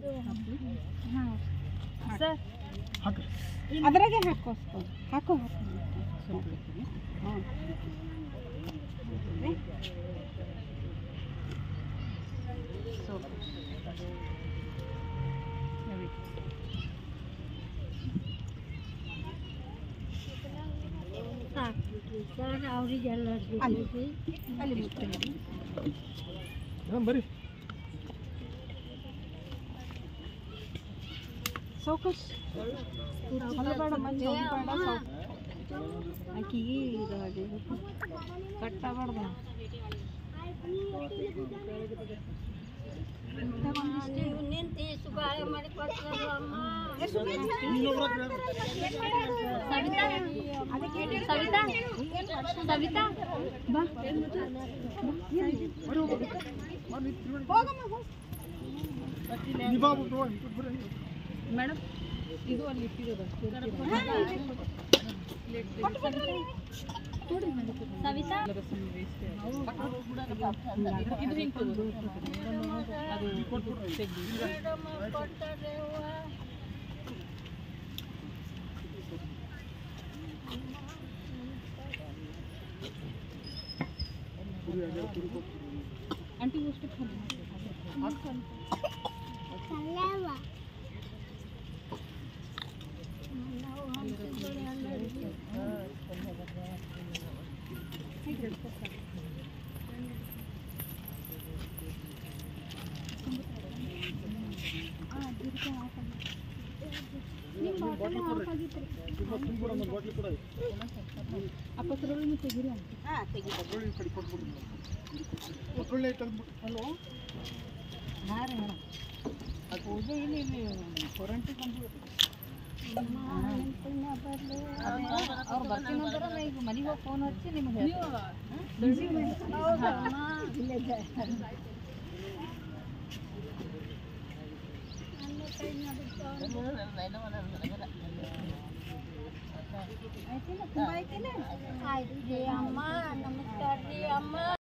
ಹಾಂ ಸರ್ ಹಾಕ್ರಿ. ಅದ್ರಾಗೆ ಹಾಕೋ ಹಾಕೋ ಹಾಂ ಸರ್ ಅವರಿಗೆಲ್ಲ ಅಲ್ಲಿ ಮುಟ್ಟಿ ಬರ್ರಿ. ಸೌಕಸ್ ಬೇಡ ಮಂಜು ಬೇಡ ಆಕಿಗೆ ಇದಾಗಿ ಕಟ್ಟಬಾರ್ದು ನೀವು ನಿಂತು ಸುಗಾಯ ಮಾಡಿ ಕೊಡ್ತಾರೆ ಅಮ್ಮ. ಸವಿತಾ ಸವಿತಾ ಬಾ ಮೇಡಮ್ ಇದು ಅಲ್ಲಿ ಇಟ್ಟಿರೋದು ಸವಿತಾ ಆಂಟಿ ಅಷ್ಟು ಅಪ್ಪಸರೊಳಗೆ ತೆಗೀರಿ ಹಲೋ ಹಾಂ ರೀ ಮೇಡಮ್ ಪೂಜೆ ಇಲ್ಲಿ ಕೊರಂಟಿ ಬಂದು ಅವ್ರು ಬರ್ತೀನಿ ಅಂದ್ರೆ ಈಗ ಮನೆಗೆ ಹೋಗಿ ಫೋನ್ ಹಚ್ಚಿ ನಿಮ್ಗೆ ಆಯ್ತು ರೀ ಅಮ್ಮ ನಮಸ್ಕಾರ ರೀ ಅಮ್ಮ.